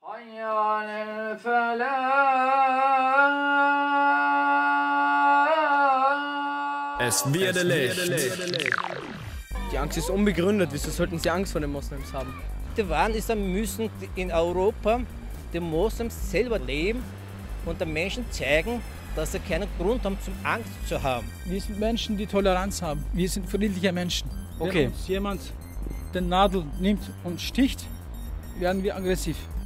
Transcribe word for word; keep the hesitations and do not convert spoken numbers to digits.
Es wird Licht. Die Angst ist unbegründet. Wieso sollten sie Angst vor den Moslems haben? Der Wahn ist, wir müssen in Europa die Moslems selber leben und den Menschen zeigen, dass sie keinen Grund haben, zum Angst zu haben. Wir sind Menschen, die Toleranz haben. Wir sind friedliche Menschen. Okay. Wenn uns jemand den Nadel nimmt und sticht, werden wir aggressiv.